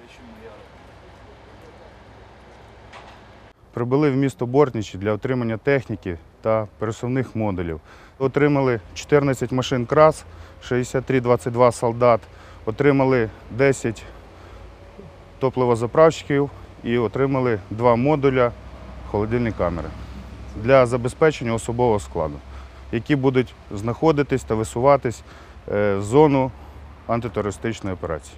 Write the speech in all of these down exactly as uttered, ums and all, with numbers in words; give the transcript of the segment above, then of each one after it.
Прибули в місто Бортничі для отримання техніки та пересувних модулів. Отримали чотирнадцять машин КРАС, шістдесят три двадцять два солдат, отримали десять топливозаправщиків і отримали два модуля холодильні камери для забезпечення особового складу, які будуть знаходитись та висуватись в зону антитерористичної операції.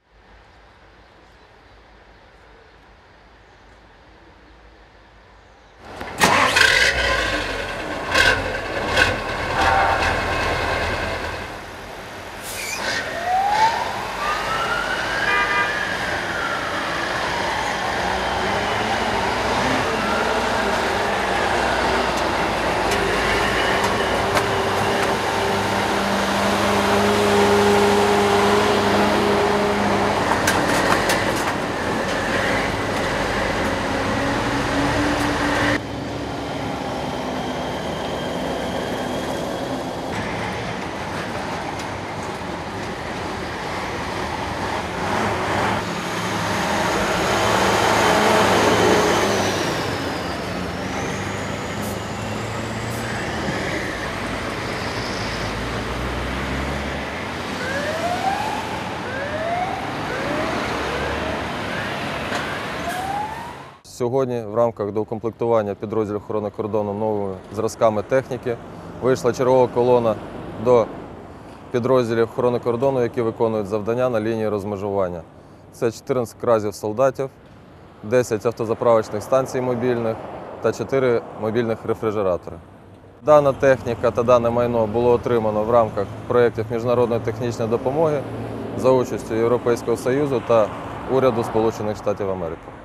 Сьогодні в рамках доукомплектування підрозділів охорони кордону новими зразками техніки вийшла чергова колона до підрозділів охорони кордону, які виконують завдання на лінії розмежування. Це чотирнадцять кразів солдатів, десять автозаправочних станцій мобільних та чотири мобільних рефрижератори. Дана техніка та дане майно було отримано в рамках проєктів міжнародної технічної допомоги за участю Європейського Союзу та уряду Сполучених Штатів Америки.